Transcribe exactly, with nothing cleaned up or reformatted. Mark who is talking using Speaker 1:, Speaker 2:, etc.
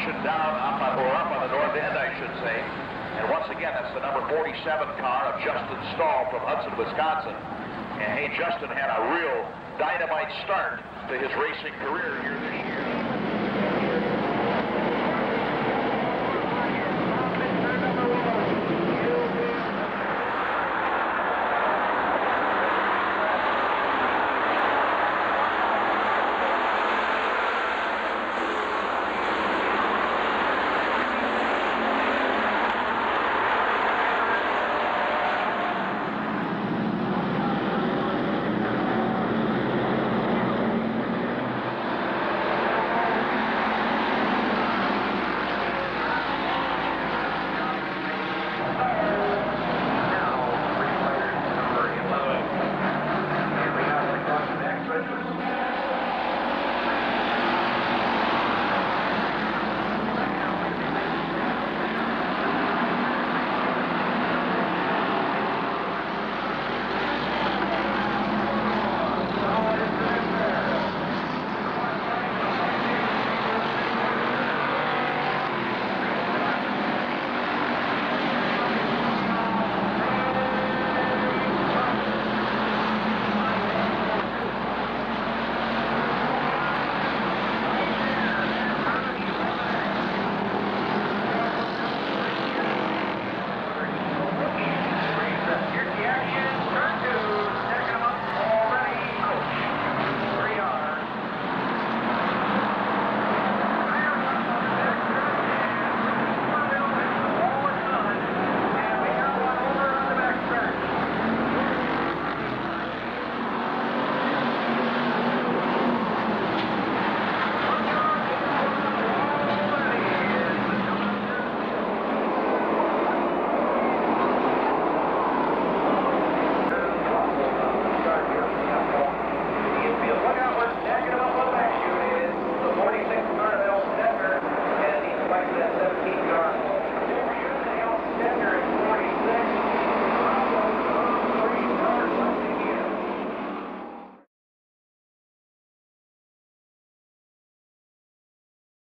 Speaker 1: action down up on, or up on the north end, I should say. And once again, that's the number forty-seven car of Justin Stahl from Hudson, Wisconsin. And hey, Justin had a real dynamite start to his racing career here this year.